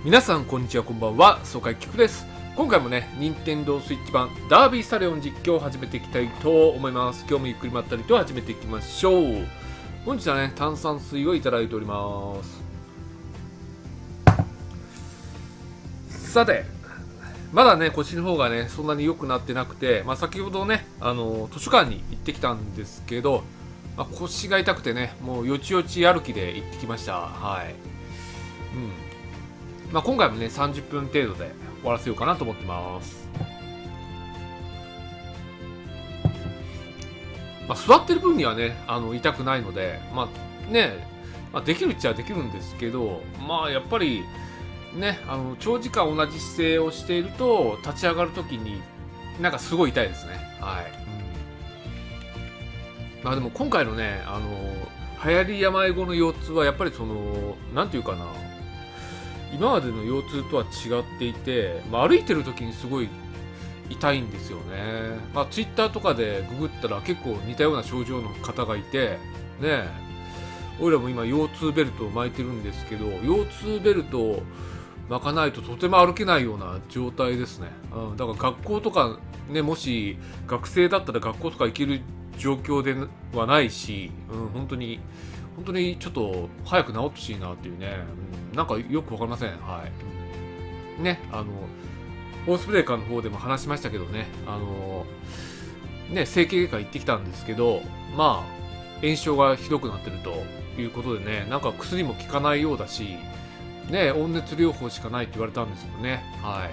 皆さんこんにちは、こんばんは、爽快キクです。今回もね、任天堂スイッチ版ダービースタリオン実況を始めていきたいと思います。今日もゆっくりまったりと始めていきましょう。本日はね、炭酸水をいただいております。さて、まだね、腰の方がね、そんなに良くなってなくて、先ほどね、図書館に行ってきたんですけど、腰が痛くてね、もうよちよち歩きで行ってきました。はい。今回もね、30分程度で終わらせようかなと思ってます。座ってる分にはね、痛くないので、できるっちゃできるんですけど、やっぱり、ね、長時間同じ姿勢をしていると、立ち上がるときに、なんかすごい痛いですね。はい。でも今回のね、流行り病後の腰痛は、やっぱりなんていうかな、今までの腰痛とは違っていて、歩いてる時にすごい痛いんですよね。ツイッターとかでググったら結構似たような症状の方がいて、ね、俺らも今腰痛ベルトを巻いてるんですけど、腰痛ベルトを巻かないととても歩けないような状態ですね。だから学校とかね、もし学生だったら学校とか行ける状況ではないし、本当にちょっと早く治ってほしいなっていうね、なんかよくわかりません。はい。ね、ホースブレーカーの方でも話しましたけどね、整形外科行ってきたんですけど、炎症がひどくなってるということでね、なんか薬も効かないようだし、ね、温熱療法しかないって言われたんですけどね。はい。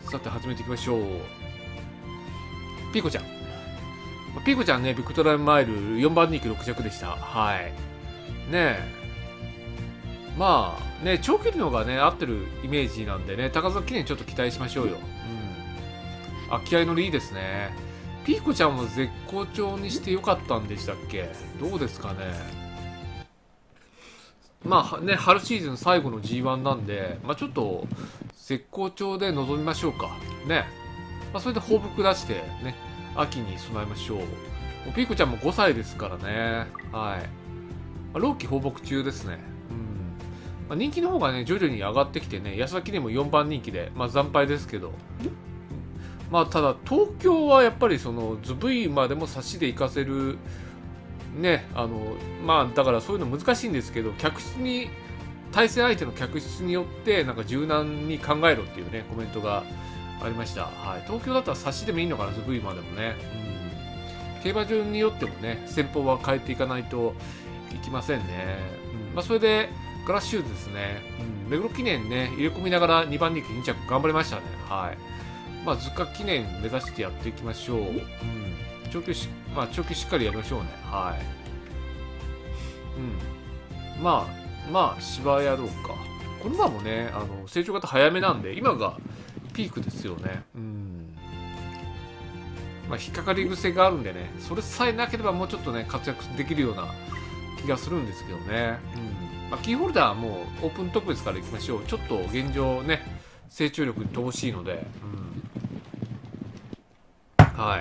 さて、始めていきましょう。ピーコちゃん。ピーコちゃんね、ビクトラマイル4番人気6着でした。はい。長距離の方がね、合ってるイメージなんでね、高崎記念ちょっと期待しましょうよ。気合のりいいですね。ピーコちゃんも絶好調にしてよかったんでしたっけ？どうですかね。春シーズン最後の G1 なんで、ちょっと絶好調で臨みましょうか。ね。それで放牧出して、ね、秋に備えましょう。ピーコちゃんも5歳ですからね。はい。朗希放牧中ですね。人気の方がね、徐々に上がってきてね、安田記念も4番人気で、惨敗ですけど。ただ、東京はやっぱりズブイまでも差しで行かせる、ね、だからそういうの難しいんですけど、対戦相手の客室によって、なんか柔軟に考えろっていうね、コメントがありました。はい。東京だったら差しでもいいのかな、ズブイまでもね。競馬場によってもね、戦法は変えていかないといきませんね。それで、ガラッシューズですね。目黒記念ね、入れ込みながら2番人気2着頑張りましたね。はい。図鑑記念目指してやっていきましょう。長距しっかりやりましょうね。はい。芝やろうか。この馬もね、成長型早めなんで、今がピークですよね。引っかかり癖があるんでね、それさえなければもうちょっとね、活躍できるような気がするんですけどね。キーホルダーはもうオープン特別からいきましょう。ちょっと現状ね、成長力に乏しいので。はい。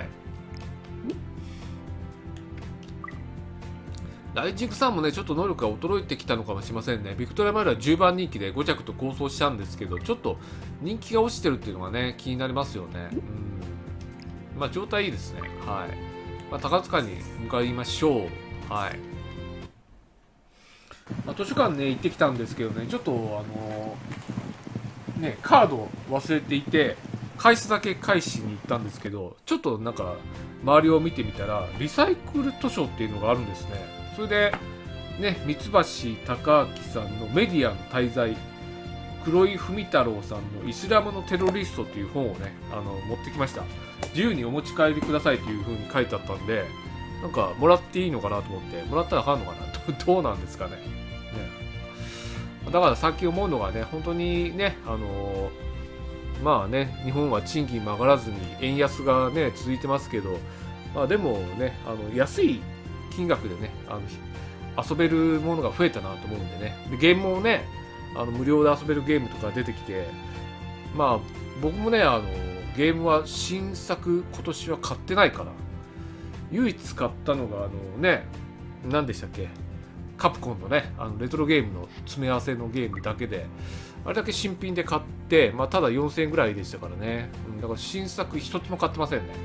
ライジングさんもね、ちょっと能力が衰えてきたのかもしれませんね。ビクトリアマイルは10番人気で5着と構想したんですけど、ちょっと人気が落ちてるっていうのがね、気になりますよね。状態いいですね。はい。高塚に向かいましょう。はい。図書館ね、行ってきたんですけどね、ちょっとカードを忘れていて、返すだけ返しに行ったんですけど、ちょっとなんか、周りを見てみたら、リサイクル図書っていうのがあるんですね。それで、ね、三橋貴明さんのメディアの滞在、黒井文太郎さんのイスラムのテロリストっていう本をね、持ってきました。自由にお持ち帰りくださいという風に書いてあったんで、なんか、もらっていいのかなと思って、もらったらあかんのかなどうなんですかね。だからさっき思うのがね、本当にね、日本は賃金も上がらずに円安がね、続いてますけど、でもね、安い金額でね、遊べるものが増えたなと思うんでね。で、ゲームもね、無料で遊べるゲームとか出てきて、僕もね、ゲームは新作今年は買ってないから、唯一買ったのが何でしたっけ、 カプコンのねレトロゲームの詰め合わせのゲームだけであれだけ新品で買って、まあ、ただ4000円ぐらいでしたからね、だから新作一つも買ってませんね。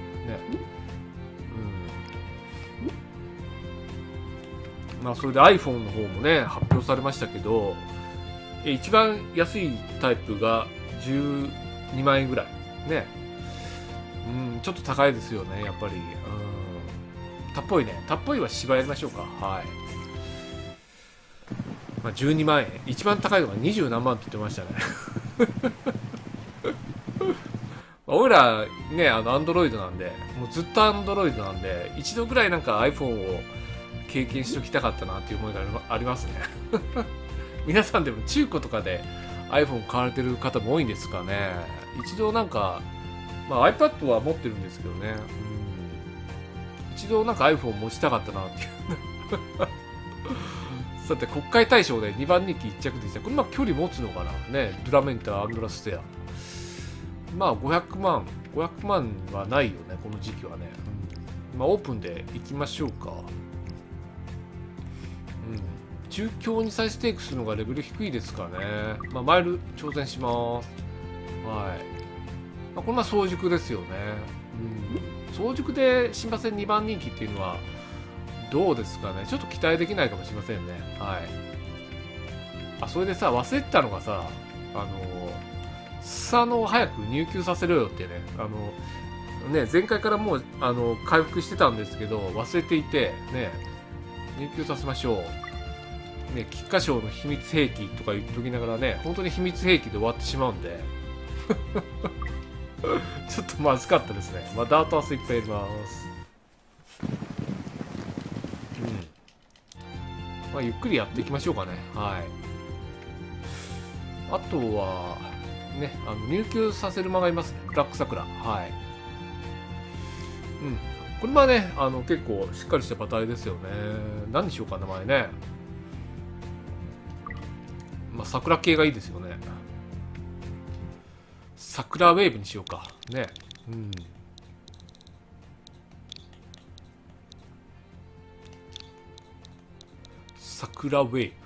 まあそれで iPhone の方もね発表されましたけど、一番安いタイプが12万円ぐらいね、ちょっと高いですよねやっぱり。たっぽいね、たっぽいは芝やりましょうか。はい、まあ、12万円、一番高いのが20何万って言ってましたね俺らねアンドロイドなんで、もうずっとアンドロイドなんで、一度ぐらいなんか iPhone を経験しておきたかったなっていう思いがありますね皆さんでも中古とかで iPhone 買われてる方も多いんですかね。一度なんか、まあ、iPad は持ってるんですけどね、一度なんか iPhone 持ちたかったなっていうさて国会大賞で2番人気1着でした。これまあ距離持つのかなね、ドゥラメンターアンドラステア、まあ500万はないよねこの時期はね。まあオープンでいきましょうか。中京に再ステークするのがレベル低いですかね。まあマイル挑戦します。はい、まあ、これまあ早熟ですよね。早熟で新馬戦2番人気っていうのはどうですかね。ちょっと期待できないかもしれませんね。はい。それでさ、忘れてたのがさ、スサノを早く入球させろよってね、前回からもう回復してたんですけど忘れていてね、入球させましょうね。菊花賞の秘密兵器とか言っときながらね、本当に秘密兵器で終わってしまうんでちょっとまずかったですね。まあダートアスいっぱいやります。まあゆっくりやっていきましょうかね。はい。あとはね、入球させる馬がいますね。ブラックサクラ。はい。これはね、結構しっかりした馬体ですよね。何にしようか、名前ね。まあ、桜系がいいですよね。桜ウェーブにしようか。ね。桜ウェーブ。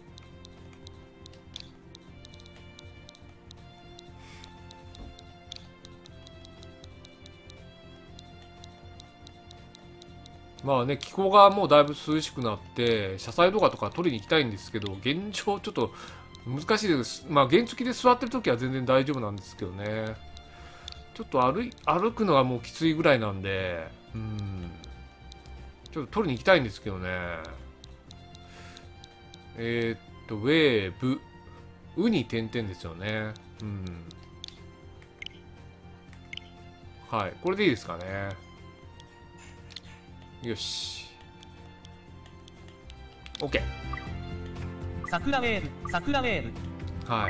まあね、気候がもうだいぶ涼しくなって車載動画とか撮りに行きたいんですけど、現状ちょっと難しいです。まあ原付で座ってる時は全然大丈夫なんですけどね、ちょっと歩くのはもうきついぐらいなんで、ちょっと撮りに行きたいんですけどね。ウェーブウに点々ですよね。はい、これでいいですかね。よし。OK。 桜ウェーブ、桜ウェーブ。 はい。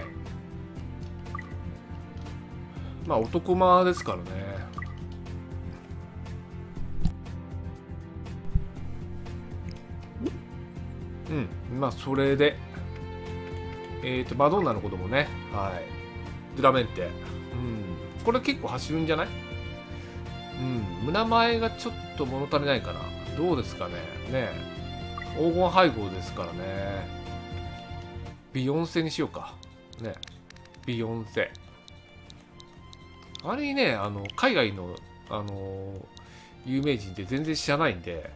まあ男馬ですからね。まあそれで、マドンナの子供ね。はい。ドゥラメンテ。これ結構走るんじゃない？胸前がちょっと物足りないかな。どうですかね。ね、黄金配合ですからね。ビヨンセにしようか。ね、ビヨンセ。あれにね、海外の、有名人って全然知らないんで、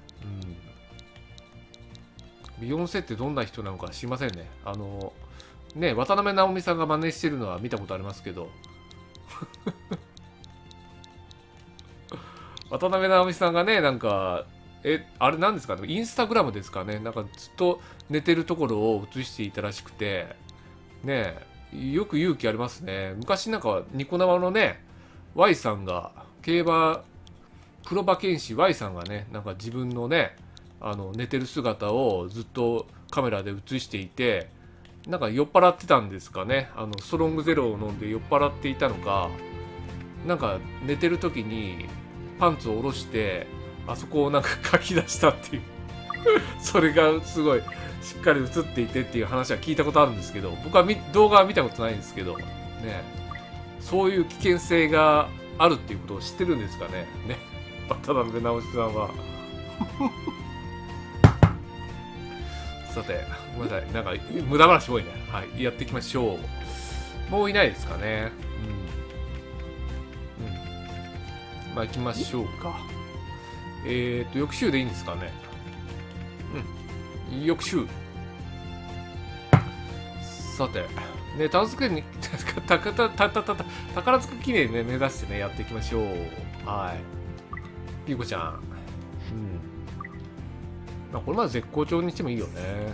ビヨンセってどんな人なのか知りませんね。ね、渡辺直美さんが真似してるのは見たことありますけど。渡辺直美さんがね、なんか、あれなんですかね、インスタグラムですかね、なんかずっと寝てるところを映していたらしくて、ね、よく勇気ありますね。昔なんか、ニコ生のね、Y さんが、競馬、プロ馬券士 Y さんがね、なんか自分のね、寝てる姿をずっとカメラで映していて、なんか酔っ払ってたんですかね、ストロングゼロを飲んで酔っ払っていたのか、なんか寝てる時にパンツを下ろしてあそこをなんか書き出したっていうそれがすごいしっかり映っていてっていう話は聞いたことあるんですけど、僕は動画は見たことないんですけどね、そういう危険性があるっていうことを知ってるんですかね。ね、渡辺直美さんはささて、ごめんなさい。なんか、無駄話多いね。はい。やっていきましょう。もういないですかね。まあ、行きましょうか。翌週でいいんですかね。翌週。さて、ね、宝塚に、宝塚記念ね、目指してね、やっていきましょう。はい。ピーコちゃん。まあ、これまで絶好調にしてもいいよね。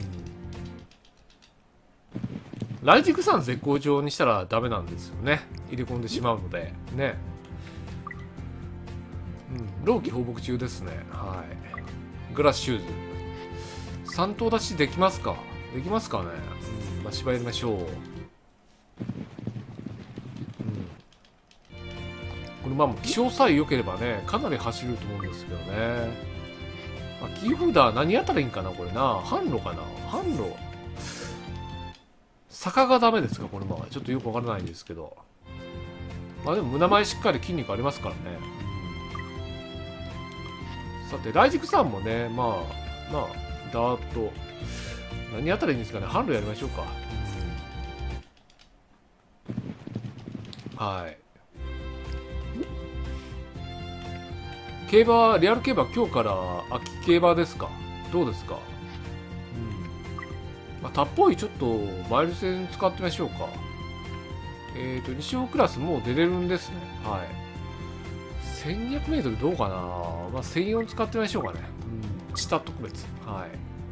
ライジングさん絶好調にしたらダメなんですよね。入れ込んでしまうので。ね。老期放牧中ですね。はい。グラスシューズ。3頭出しできますか？できますかね。まあ、芝居やりましょう。これまあ気象さえ良ければね、かなり走ると思うんですけどね。まあ、キーホルダー何やったらいいんかなこれな。販路かな販路。坂がダメですかこれまあ。ちょっとよくわからないんですけど。まあでも胸前しっかり筋肉ありますからね。さて、ライジクさんもね、まあ、ダーッと。何やったらいいんですかね販路やりましょうか。はい。競馬、リアル競馬今日から秋競馬ですか？どうですか？まあ、たっぽいちょっとマイル戦使ってみましょうか。西尾クラスもう出れるんですね。はい。1200メートルどうかな？まあ、1004使ってみましょうかね。下特別。はい。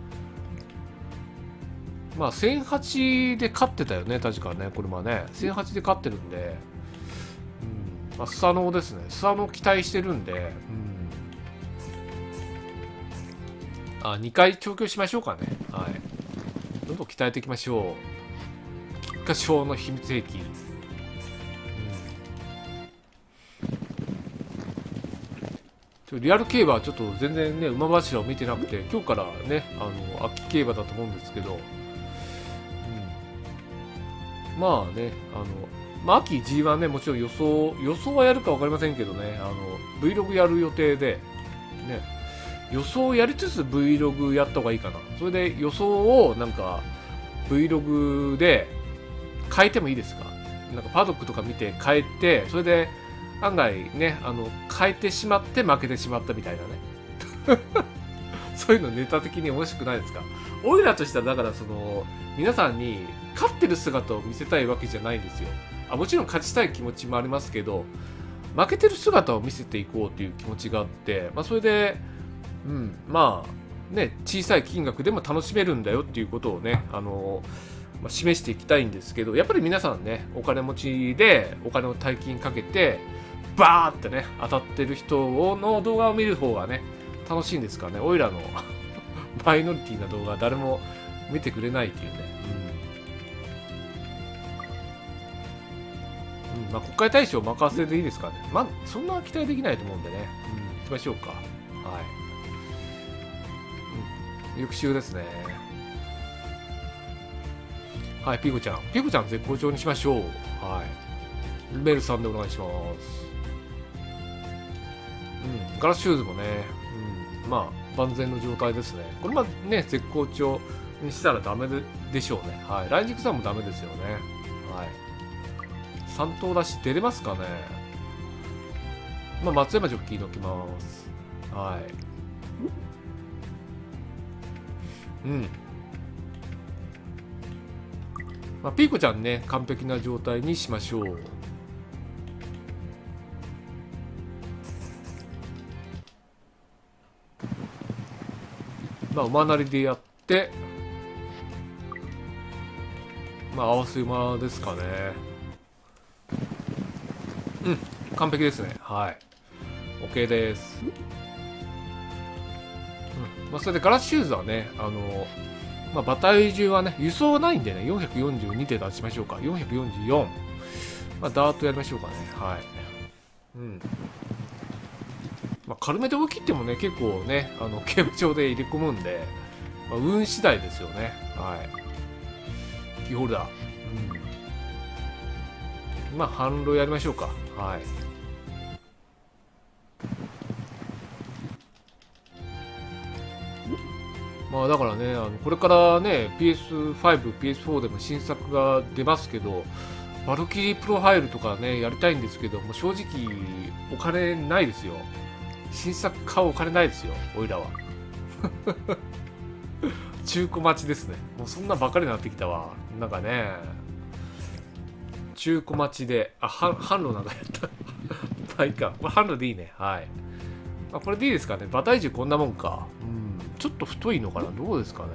まあ、1008で勝ってたよね、確かね、これはね。1008で勝ってるんで、まあ、スサノオですね。スサノオ期待してるんで、2回調教しましょうかね。はい。どんどん鍛えていきましょう。菊花賞の秘密兵器。リアル競馬はちょっと全然ね、馬柱を見てなくて、今日からね、秋競馬だと思うんですけど、まあね、まあ、秋 G1 ね、もちろん予想はやるか分かりませんけどね、Vlog やる予定で、ね、予想やりつつ Vlog やった方がいいかな。それで予想をなんか Vlog で変えてもいいですか？なんかパドックとか見て変えて、それで案外ね、変えてしまって負けてしまったみたいなね。そういうのネタ的に面白くないですか？オイラとしてはだから皆さんに勝ってる姿を見せたいわけじゃないんですよ。もちろん勝ちたい気持ちもありますけど、負けてる姿を見せていこうという気持ちがあって、まあ、それで、まあね、小さい金額でも楽しめるんだよっていうことをね、示していきたいんですけど、やっぱり皆さんね、お金持ちでお金を大金かけてバーってね当たってる人の動画を見る方がね楽しいんですからね。オイラのマイノリティな動画は誰も見てくれないっていうね。まあ、国会大使を任せでいいですかね。まあ、そんな期待できないと思うんでね。行きましょうか。はい。翌週ですね。はい、ピコちゃん。ピコちゃん絶好調にしましょう。はい。ベルさんでお願いします。ガラスシューズもね、まあ、万全の状態ですね。これまね、絶好調にしたらダメでしょうね。はい。ライジングさんもダメですよね。はい。3頭出し出れますかね。まあ、松山ジョッキーのきます。はい。まあ、ピーコちゃんね、完璧な状態にしましょう。まあ、馬なりでやって、まあ、合わせ馬ですかね。完璧ですね。はい。OK です。まあ、それでガラスシューズはね、まあ、馬体重はね、輸送はないんでね、442で出しましょうか。444。まあ、ダーッとやりましょうかね。はい。まあ、軽めで動きってもね、結構ね、競馬場で入れ込むんで、まあ、運次第ですよね。はい。キーホルダー。まあ、販路やりましょうか。はい。 まあだからね、これからね、PS5、PS4 でも新作が出ますけど、バルキリープロファイルとかね、やりたいんですけど、もう正直、お金ないですよ。新作買うお金ないですよ、おいらは。中古待ちですね。もうそんなばっかりになってきたわ。なんかね、中古待ちで、販路なんかやった。まあいいか。これ販路でいいね。はい。まあ、これでいいですかね。馬体重こんなもんか。うん。ちょっと太いのかな。どうですかね。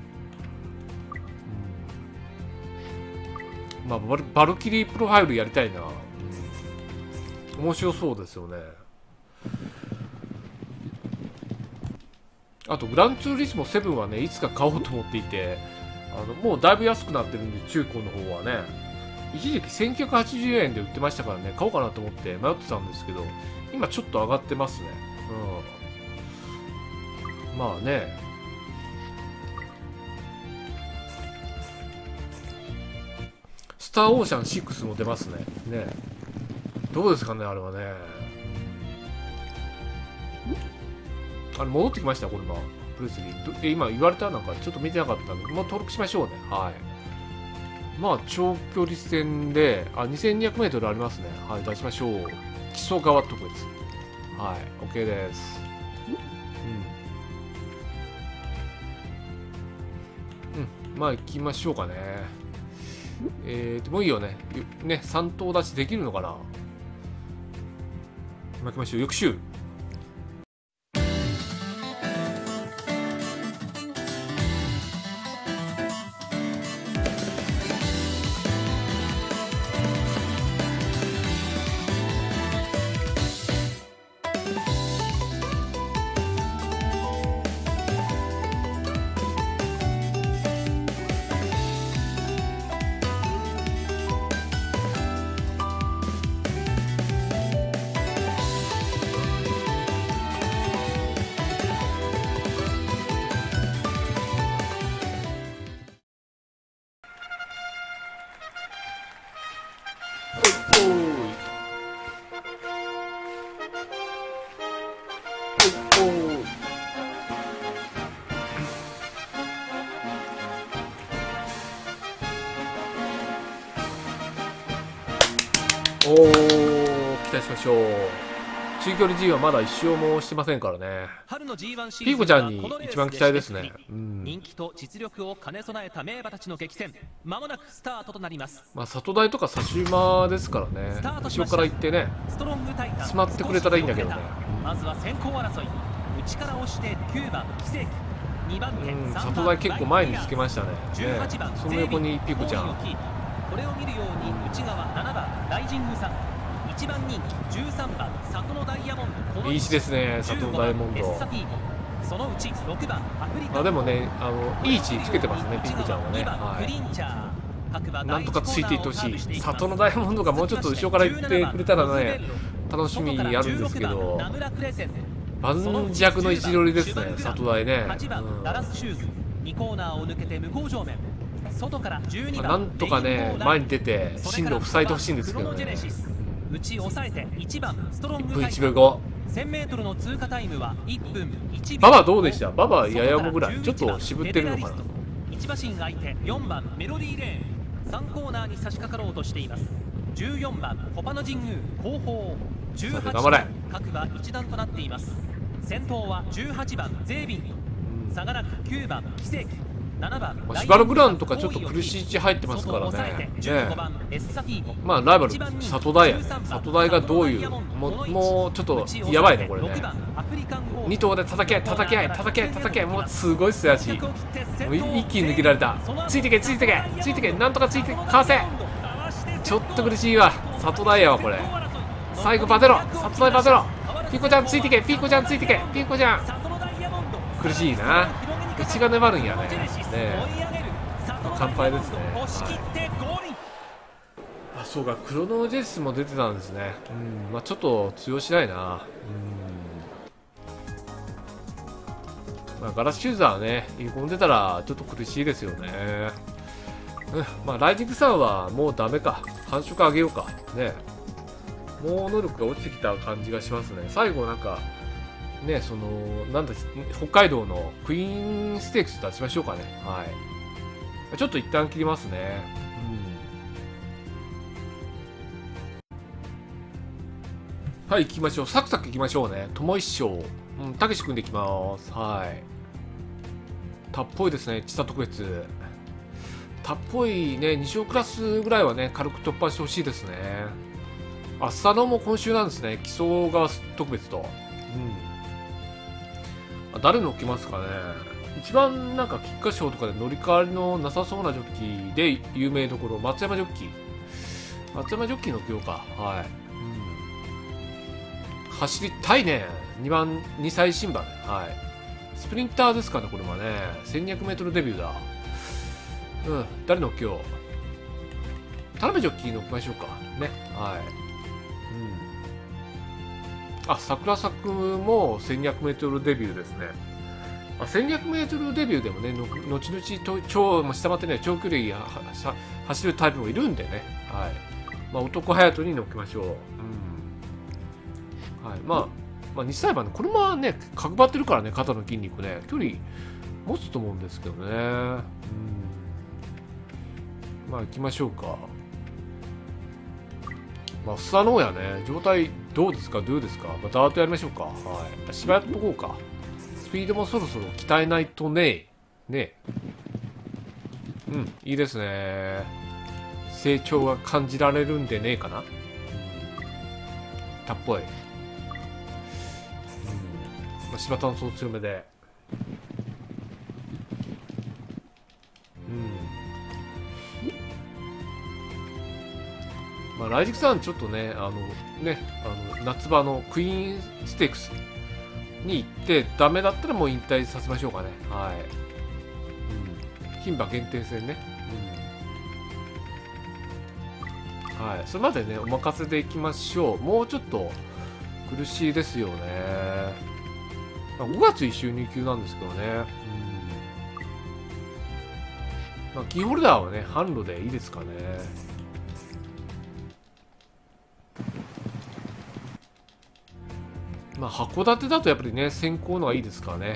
うん、まあバルキリープロファイルやりたいな。うん、面白そうですよね。あと、グランツーリスモ7はね、いつか買おうと思っていて、もうだいぶ安くなってるんで、中古の方はね。一時期1980円で売ってましたからね、買おうかなと思って迷ってたんですけど、今ちょっと上がってますね。うん。まあね。スターオーシャン6も出ますね。ね。どうですかね、あれはね。戻ってきました、これは。プレスリー。今言われたなんかちょっと見てなかったんで、もう登録しましょうね。はい。まあ、長距離戦で、2200メートルありますね。はい、出しましょう。木曽川特別。はい、OK です。うん。まあ、行きましょうかね。もういいよね。3頭立ちできるのかな。行きましょう。翌週。おー、期待しましょう。中距離 G はまだ一勝もしてませんからね。ピーコちゃんに一番期待ですね。 人気と実力を兼ね備えた名馬たちの激戦、まもなくスタートとなります。 まあ里台とか差し馬ですからね。後ろから行ってね、詰まってくれたらいいんだけどね。 まずは先行争い、内から押して9番奇跡、2番手里台結構前につけましたね。その横にピーコちゃん。 これを見るように内側7番ライジングさん、1番人気13番里のダイヤモンド、 いい石ですね、里のダイヤモンド。 そのうち6番アフリカ、 でもね、いい位置つけてますね、ピーコちゃんはね。はい、なんとかついていってほしい。里のダイヤモンドがもうちょっと後ろから行ってくれたらね、楽しみにあるんですけど、盤石の位置取りですね、里台ね。 2コーナーを抜けて向こう正面、外から12番、 なんとかね、前に出て進路を塞いでほしいんですけどね。 内抑えて1番ストロング 1分1秒後。 1000メートルの通過タイムは1分1秒。 ババどうでした？ババややもぐらいちょっと渋ってるのかな。 1馬身相手4番メロディーレーン、3コーナーに差し掛かろうとしています。14番コパの神宮後方、18番各馬一段となっています。先頭は18番ゼービン、差がなく9番奇跡、 シバルグランとかちょっと苦しい位置入ってますからね。まあライバル里台やね。里台がどういうもうちょっとやばいねこれね。2頭で叩けもうすごいっすやし、もう一気に抜けられた。ついてけなんとかついてかわせ。ちょっと苦しいわ里台やわこれ。最後バテロ里台バテロ。ピーコちゃんついてけピーコちゃん苦しいな。内が粘るんやね。乾杯ですね。あ、そうか、クロノジェスも出てたんですね。まあちょっと通用しないな。まあガラスシューザーね、入れ込んでたらちょっと苦しいですよね。まあライジングさんはもうダメか。繁殖あげようか。ね。もう能力が落ちてきた感じがしますね。最後なんか、 ね、そのなんだ北海道のクイーンステークス出しましょうかね。はい、ちょっと一旦切りますね。はい、行きましょう。サクサク行きましょうね。友一生、たけし君で行きます。はい、たっぽいですね。地差特別たっぽいね。2勝クラスぐらいはね軽く突破してほしいですね。浅野も今週なんですね。基礎が特別と。誰乗っけますかね。一番なんか菊花賞とかで乗り換わりのなさそうなジョッキーで有名どころ、松山ジョッキー。松山ジョッキー乗っけようか。はい。走りたいね。2歳新馬ね。はい。スプリンターですかね、これはね。1200メートルデビューだ。誰乗っけよう。田辺ジョッキー乗っけましょうか。ね。はい。桜作も1200メートルデビューですね。1200メート後デビューでもね、後々下回ってね、長距離走るタイプもいるんでね。はい。男隼人に乗っけましょう。はい。2歳馬ね、これもね、角張ってるからね、肩の筋肉ね、距離持つと思うんですけどね。行きましょうか。スサノオヤね、状態どうですか、どうですか。ダートやりましょうか。はい。芝やっとこうか。スピードもそろそろ鍛えないとね。いいですね。成長が感じられるんでねえかな。たっぽい。芝炭素強めで。ライジクさん、ちょっとね、夏場のクイーンステークスに行って、ダメだったらもう引退させましょうかね。はい。牝馬限定戦ね。はい。それまでね、お任せでいきましょう。もうちょっと苦しいですよね。5月1週2級なんですけどね。キーホルダーはね、販路でいいですかね。函館だとやっぱりね、先行のがいいですからね。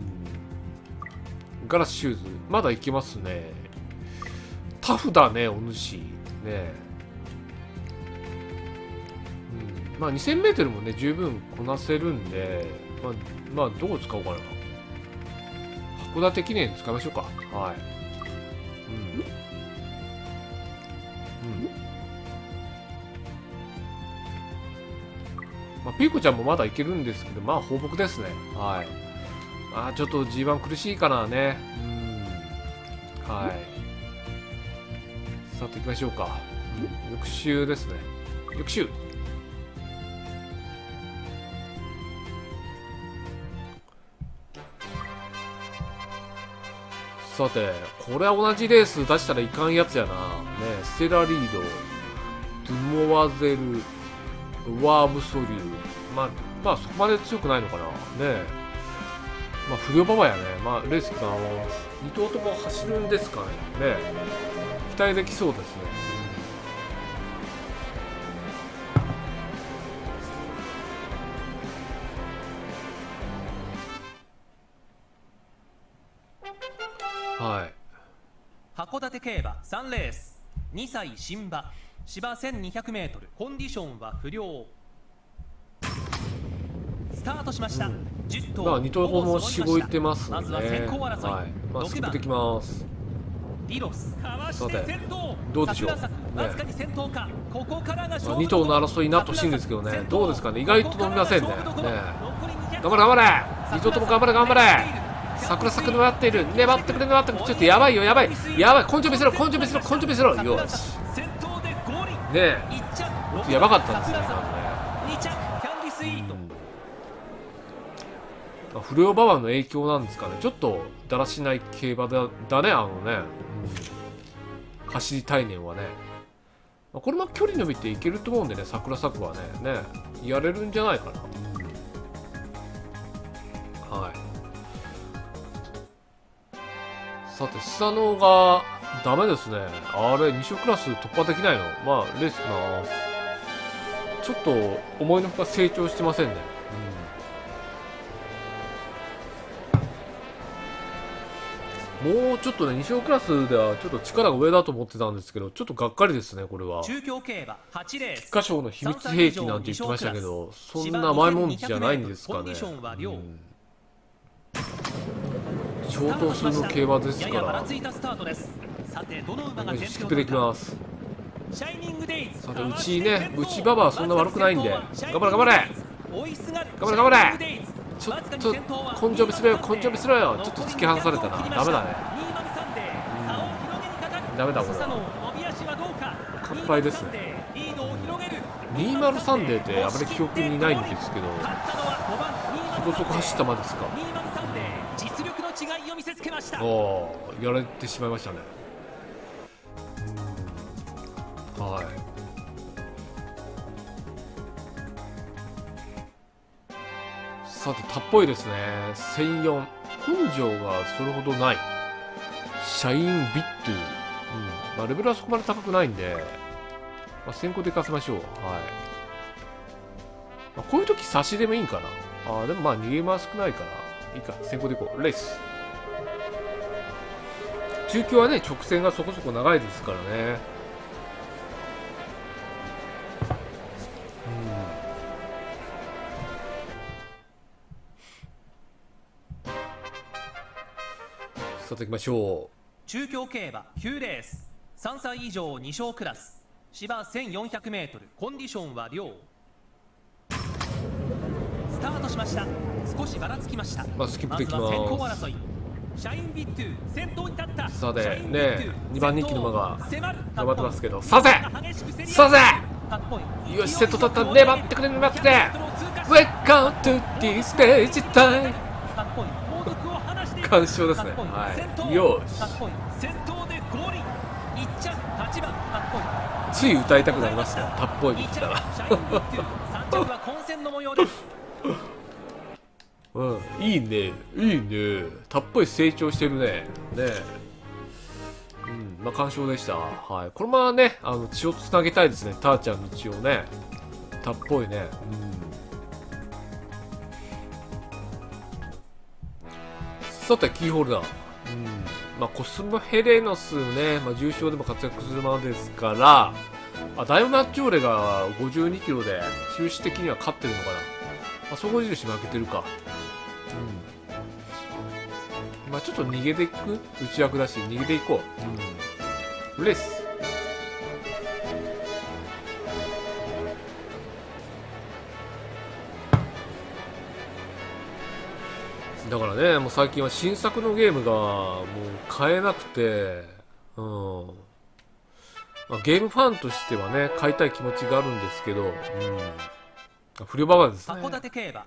ガラスシューズ、まだいけますね。タフだね、お主。ね。2000メートルもね、十分こなせるんで、どう使おうかな。函館記念使いましょうか。はい。ピーコちゃんもまだいけるんですけど、放牧ですね。はい。ちょっと G1 苦しいかなね。はい。さて行きましょうか。翌週ですね。翌週。さて、これは同じレース出したらいかんやつやな。ね、ステラリード、ドゥモワゼル、ワーブソリュー。そこまで強くないのかな。ね。不良馬場やね。レース行きます。2頭とも走るんですかね。期待できそうですね。はい。 函館競馬3レース。2歳新馬。芝 1200m、 コンディションは不良。スタートしました。10頭 2頭ともしごいてますね。 まずは先行争い。 はい。スキップできます。 ディロス、さてどうでしょう。2頭の争いになってほしいんですけどね。どうですかね。意外と伸びませんね。頑張れ頑張れ。2頭とも頑張れ頑張れ。桜咲くの待っている。粘ってくれ粘ってくれ。ちょっとやばいよやばいやばい。根性見せろ根性見せろ根性見せろ。よし。ねえ、やばかったんですね。不良馬場の影響なんですかね。ちょっとだらしない競馬だね、走りたい年はね。これも距離伸びていけると思うんでね、桜咲くはね、やれるんじゃないかな。はい。さて、スサノオがダメですね。あれ、2勝クラス突破できないの。レースな。ちょっと思いのほか成長してませんね。 もうちょっとね、2勝クラスではちょっと力が上だと思ってたんですけど、ちょっとがっかりですね、これは。 中京競馬8レース菊花賞の秘密兵器なんて言ってましたけど、そんな甘いもんじゃないんですかね。消灯数の競馬ですから、スキップできます。さて、うちね、内馬場はそんな悪くないんで、頑張れ頑張れ頑張れ頑張れ。ちょっと根性見せろよ、根性見せろよ。ちょっと突き放されたな。ダメだね。ダメだこれは。完敗ですね。20サンデーってあまり記憶にないんですけど、そこそこ走った馬ですか。おお、やられてしまいましたね。はい。さて、たっぽいですね。1004。根性がそれほどない。シャインビットゥ。まあ、レベルはそこまで高くないんで、まあ、先行でいかせましょう。はい。まあ、こういう時差しでもいいんかな。でもまあ逃げ回少ないから、いいか。先行でいこう。レース。中京はね、直線がそこそこ長いですからね。さていきましょう。 中京競馬9レース3歳以上2勝クラス芝 1400m コンディションは良。スタートしました。少しばらつきました。 まあスキップできます。 まずは先行争い。シャインビットゥ先頭に立った。 さてね、2番人気の馬が頑張ってますけど、させさせ、よし、先頭立った。粘ってくれ粘ってくれ。 Welcome to this stage time。完勝ですね。はい。よし。つい歌いたくなりましたよ。たっぽい見てたら。うん、いいね、いいね。たっぽい成長してるね。ね。まあ完勝でした。はい。このままね、血をつなげたいですね。ターちゃんの血をね。たっぽいね。さて、キーホルダー。まあ、コスモヘレノスね、まあ、重賞でも活躍する馬ですから、ダイムナッチョーレが52キロで、終始的には勝ってるのかな。まあ、総合印負けてるか。まあ、ちょっと逃げていく内枠だし、逃げていこう。レース。だからね、もう最近は新作のゲームがもう買えなくて、まあ、ゲームファンとしてはね、買いたい気持ちがあるんですけど、不良馬場ですね。なんか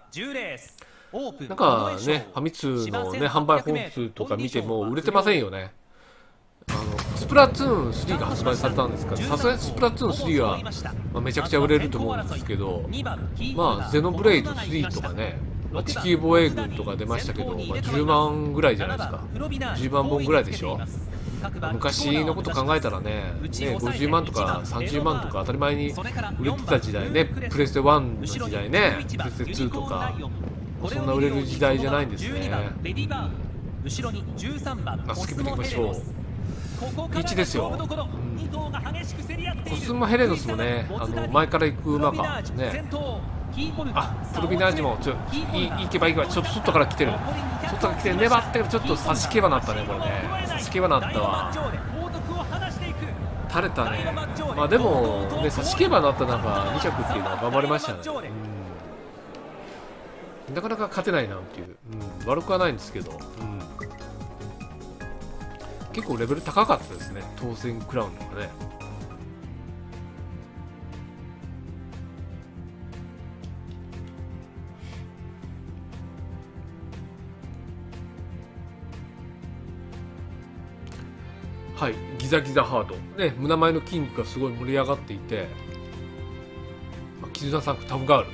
ね、ファミ通のね、販売本数とか見ても売れてませんよね。スプラトゥーン3が発売されたんですから、さすがにスプラトゥーン3は、まあ、めちゃくちゃ売れると思うんですけど、まあ、ゼノブレイド3とかね、地球防衛軍とか出ましたけど、まあ、10万ぐらいじゃないですか。10万本ぐらいでしょ。昔のこと考えたらね、50万とか30万とか当たり前に売れてた時代ね、プレステ1の時代ね、プレステ2とか、そんな売れる時代じゃないんですね。スキップでいきましょう。1ですよ。コスモヘレノスもね、前から行く馬かね。プロビナージも行けば行けば、ちょっと外から来てる。外から来て粘ってる。ちょっと差しけばなったね、これね。差しけばなったわ。垂れたね。まあでもね、差しけばなった中2着っていうのは頑張りましたね。なかなか勝てないなっていう、悪くはないんですけど、結構レベル高かったですね。当選クラウンとかね。はい、ギザギザハード、ね、胸前の筋肉がすごい盛り上がっていて、絆3区タフガール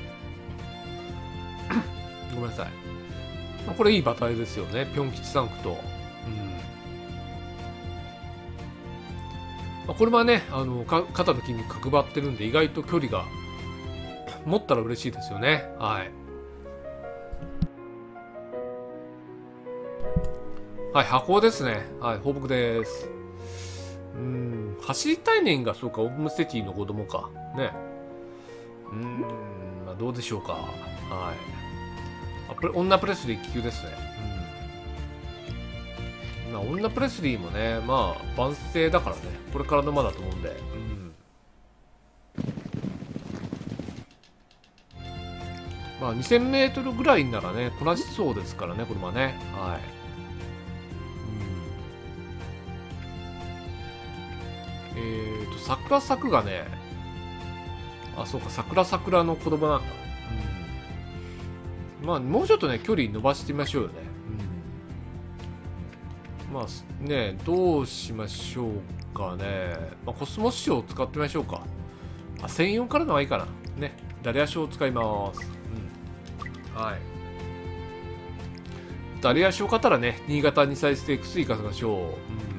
ごめんなさい、これいい馬体ですよね。ピョン吉3区と、これはね、肩の筋肉角張ってるんで、意外と距離が持ったら嬉しいですよね。はい。 はい、箱ですね。はい、放牧です。走りたいねんが、そうか、オープンセティの子供か。ね。まあ、どうでしょうか。はい。女プレスリー気球ですね。まあ、女プレスリーもね、まあ、万世だからね、これからの間だと思うんで。まあ、2000メートルぐらいならね、こなしそうですからね、これはね。はい。桜咲くがね、あ、そうか、桜の子供なんだ。まあ、もうちょっとね、距離伸ばしてみましょうよね。まあね、どうしましょうかね。まあ、コスモス賞を使ってみましょうか。あ、専用からのはいいかな。ね、ダリア賞を使います。はい。ダリア賞買ったらね、新潟2歳ステークス行かせましょう。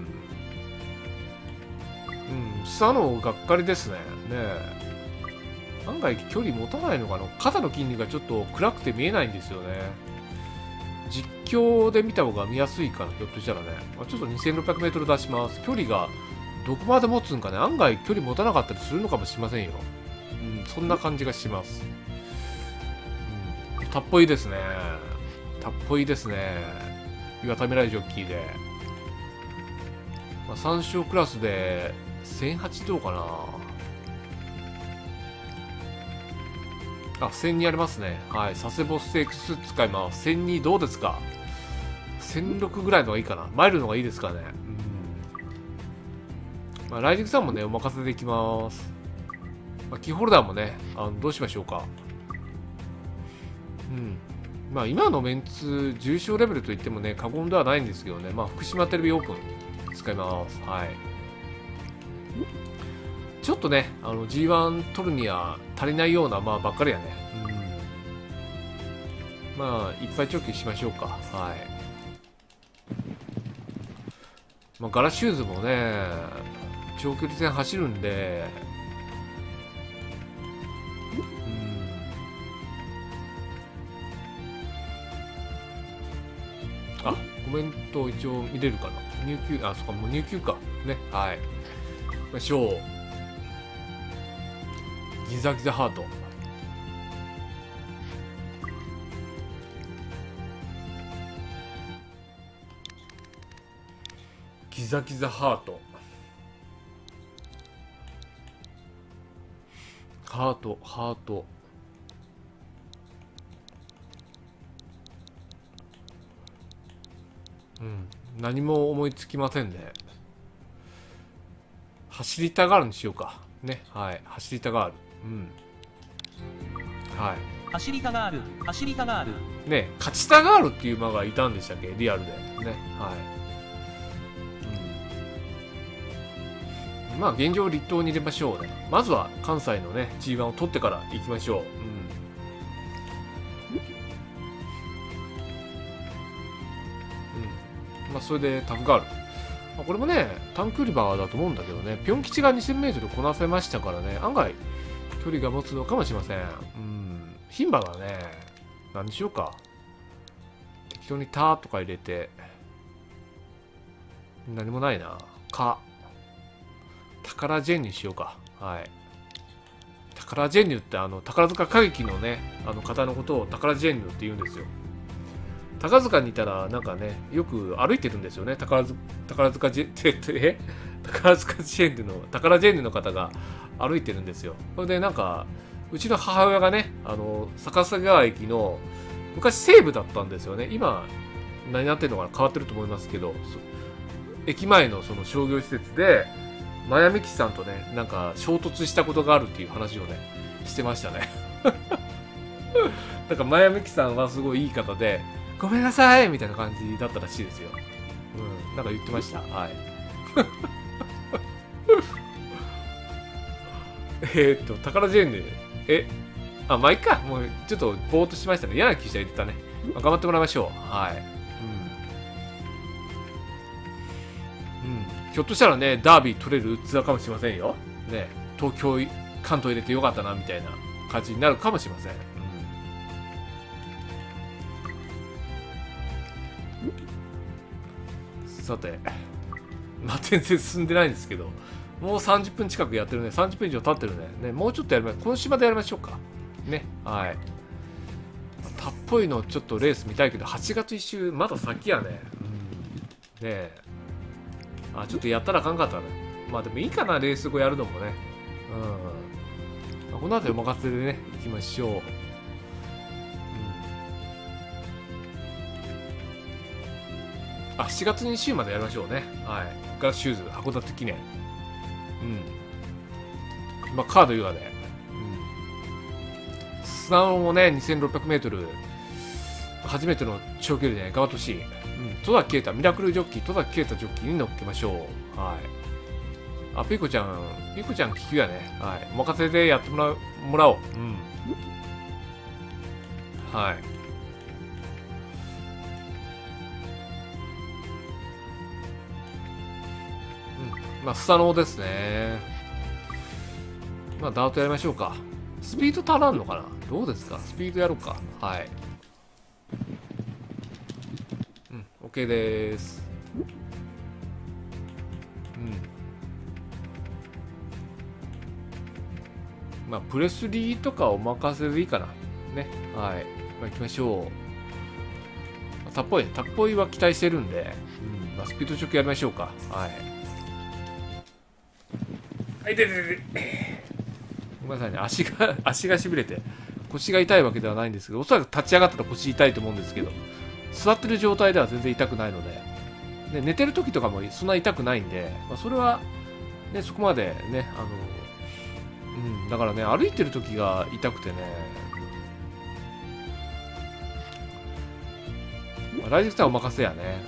下のがっかりですね。案外距離持たないのかな。肩の筋肉がちょっと暗くて見えないんですよね。実況で見た方が見やすいかな、ひょっとしたらね。ちょっと 2600m 出します。距離がどこまで持つんかね。案外距離持たなかったりするのかもしれませんよ。そんな感じがします。たっぽいですね。たっぽいですね。岩田未来ジョッキーで。まあ、3勝クラスで1008どうかな。あ、1002ありますね。はい。佐世保ステークス使います。1002どうですか？ 1006 ぐらいのがいいかな。マイルのがいいですかね。まあ、ライジングさんもね、お任せできます。まあ、キーホルダーもね、どうしましょうか。まあ、今のメンツ、重賞レベルといってもね、過言ではないんですけどね。まあ、福島テレビオープン使います。はい。ちょっとね、G1 取るには足りないような、まあ、ばっかりやね。まあ、いっぱい貯金しましょうか。はい。まあ、ガラシューズもね、長距離戦走るんで、あ、コメント一応見れるかな。入球、あ、そっか、もう入球か。ね、はい。行きましょう。ギザギザハート。ギザギザハート。ハート、ハート。何も思いつきませんね。走りたがるにしようか。ね、はい。走りたがる。はい。 走りたがる、走りたがる。 ね、勝ちたがるっていう馬がいたんでしたっけ、リアルで。ね、はい。まあ、現状立冬に入れましょうね。まずは関西のね、G1 を取ってから行きましょう。まあ、それでタフガール。まあ、これもね、短距離馬だと思うんだけどね、ピョン吉が 2000m こなせましたからね、案外、距離が持つのかもしれません。牝馬がね、何にしようか。適当にターとか入れて、何もないな。宝ジェンにしようか。はい。宝ジェンヌって宝塚歌劇のね、方のことを宝ジェンヌって言うんですよ。高塚にいたら、なんかね、よく歩いてるんですよね。宝塚ジェンヌの、宝ジェンヌの方が歩いてるんですよ。それでなんか、うちの母親がね、逆瀬川駅の、昔西武だったんですよね。今、何やってるのかな、変わってると思いますけど、駅前のその商業施設で、マヤミキさんとね、なんか衝突したことがあるっていう話をね、してましたね。なんかマヤミキさんはすごいいい方で、ごめんなさいみたいな感じだったらしいですよ。なんか言ってました。はい。宝ジェンヌ。まあいいか。もうちょっとぼーっとしましたね。嫌な記者言ってたね。まあ、頑張ってもらいましょう。はい。ひょっとしたらね、ダービー取れる器かもしれませんよ。ね、東京、関東入れてよかったなみたいな感じになるかもしれません。 さて、まあ、全然進んでないんですけど、もう30分近くやってるね。30分以上経ってるね。もうちょっとやりましょう。今週までやりましょうか。ね。はい。たっぽいのちょっとレース見たいけど、8月1週、まだ先やね。うん。ねえ。あ、ちょっとやったらあかんかったね。まあでもいいかな、レース後やるのもね。うん。この後お任せでね、行きましょう。あ、7月2週までやりましょうね。はい。ガラスシューズ、函館記念。うん。まあ、カード優雅で。うん。スナオもね、2600メートル。初めての長距離でね、頑張ってほしい。うん。戸崎啓太、ミラクルジョッキー、戸崎啓太ジョッキーに乗っけましょう。はい。あ、ピコちゃん気球やね。はい。お任せでやってもらおう。うん。はい。まあ、スサノーですね。まあ、ダートやりましょうか。スピード足らんのかな。どうですか、スピードやろうか。はい。うん、OK でーす。うん。まあ、プレスリーとかお任せでいいかな。ね。はい。まあ、行きましょう。タッポイは期待してるんで、うん、まあ、スピードチョックやりましょうか。はい。はい、ごめんなさいね、足がしびれて、腰が痛いわけではないんですけど、おそらく立ち上がったら腰痛いと思うんですけど、座ってる状態では全然痛くないので、寝てる時とかもそんな痛くないんで、まあ、それは、ね、そこまでね、だからね、歩いてる時が痛くてね、まあ、ライジングさんお任せやね。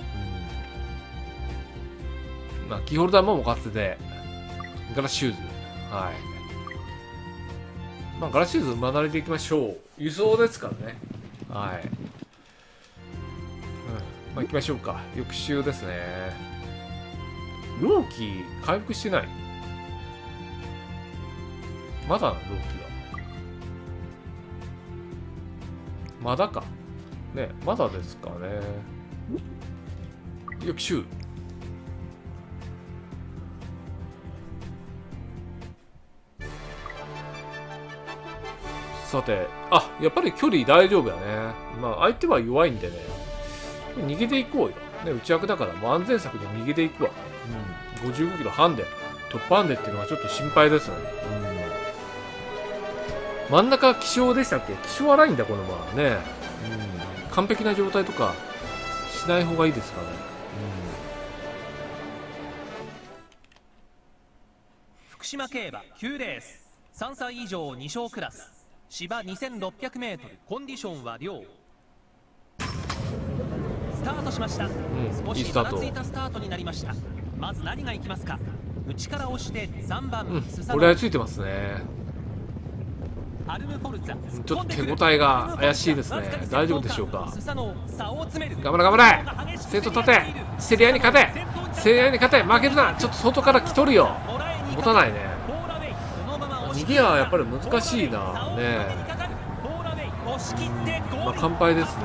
まあ、キーホルダーもお任せで、ガラスシューズ。はい。まあ、ガラスシューズ学んでいきましょう。輸送ですからね。はい。まあ、行きましょうか。翌週ですね。ローキー、回復してない。まだな、ローキーは。まだか。ね、まだですかね。翌週。さて、あ、やっぱり距離大丈夫やね。まあ、相手は弱いんでね。逃げていこうよ。ね、内枠だから、もう安全策で逃げていくわ。うん。55キロ半で、トップハンデっていうのはちょっと心配ですね。うん。真ん中、気象でしたっけ？気象荒いんだ、この馬ね。うん。完璧な状態とか、しない方がいいですかね。 福島競馬9レース、3歳以上2勝クラス、芝 2600m、コンディションは良。スタートしました。少しばらついたスタートになりました。まず何がいきますか。内から押して3番、スサノー。 これはついてますね。 アルムフォルツァ、 ちょっと手応えが怪しいですね。大丈夫でしょうか。 スサノー、差を詰める。 頑張れ先頭立て、競り合いに勝て、競り合いに勝て、負けるな。ちょっと外から来とるよ。持たないね。逃げはやっぱり難しいなね。まあ完敗ですね。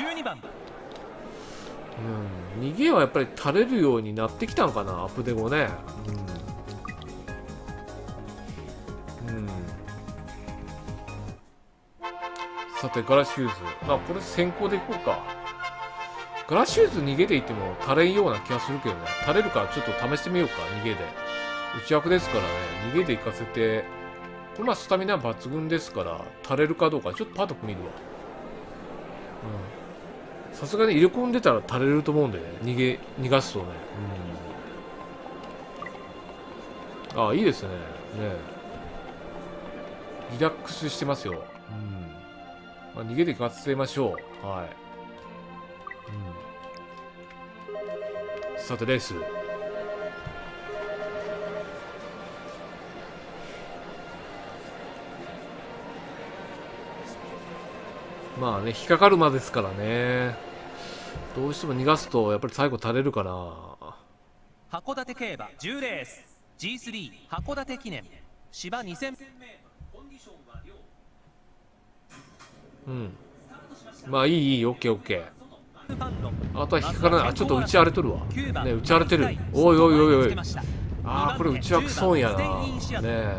逃げはやっぱり垂れるようになってきたんかな、アップデ後ね。さてガラシューズ、まあこれ先行でいこうか。ガラシューズ逃げでいっても垂れんような気がするけどね。垂れるからちょっと試してみようか、逃げで。内枠ですからね、逃げで行かせて、これまあスタミナ抜群ですから、垂れるかどうかちょっとパドック見るわ。さすがに入れ込んでたら垂れると思うんでね、逃がすとね。ああ、いいですね。リラックスしてますよ。まあ、逃げて行かせましょう。はい。さて、レース。まあね、引っかかる馬ですからね。どうしても逃がすと、やっぱり最後垂れるから。 函館競馬10レース G3 函館記念芝 2000m、 コンディションは良。 まあいい、オッケーオッケー。 あとは引っかからない。あ、ちょっと打ち荒れとるわ。ね、打ち荒れてる。おいおいおいおい。ああ、これ打ち枠損やな。ねえ。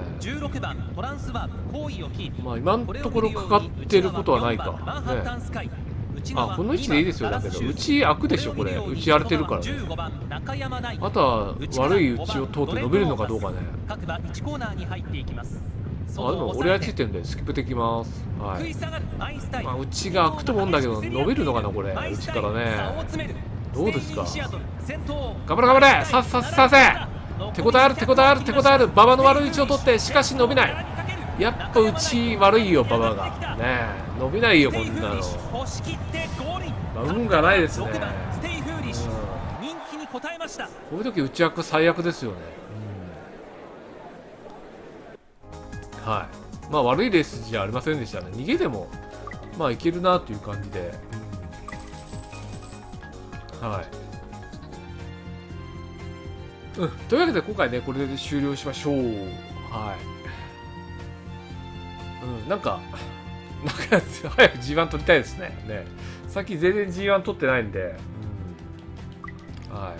まあ、今のところかかってることはないか。ね。あ、この位置でいいですよ。だけど、打ち開くでしょ、これ。打ち荒れてるからね。あとは、悪い打ちを通って伸びるのかどうかね。あ、でも、折り合いついてるんで、スキップできます。はい。まあ、打ちが開くと思うんだけど、伸びるのかな、これ。打ちからね。どうですか。頑張れ、頑張れ。させ。手応えある、手応えある、手応えある。馬場の悪い位置を取って、しかし伸びない。やっぱ打ち悪いよ、馬場が。ねえ、伸びないよ、こんなの。まあ、運がないですね。こういう時、打ち役最悪ですよね。はい。まあ、悪いレースじゃありませんでしたね。逃げでも、まあ、いけるなという感じで。はい。というわけで今回ねこれで終了しましょう。はい。なんか早く G1 取りたいですね。さっき全然 G1 取ってないんで、はい。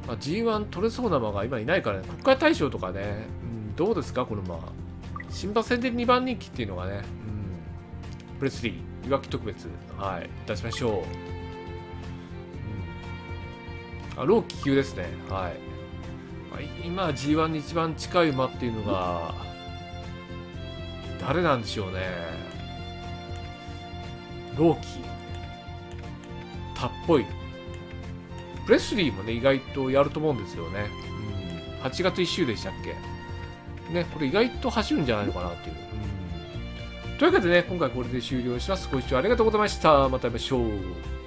まあ、G1 取れそうな馬が今いないからね。国会大賞とかね、どうですかこの馬。新馬戦で2番人気っていうのがね、プレスリーいわき特別、はい、出しましょう。あ、ロー気球ですね。はい。今 G1 に一番近い馬っていうのが誰なんでしょうね。ローキタっぽい。プレスリーもね意外とやると思うんですよね。8月1週でしたっけね。これ意外と走るんじゃないのかなっていう。というわけでね今回これで終了します。ご視聴ありがとうございました。また会いましょう。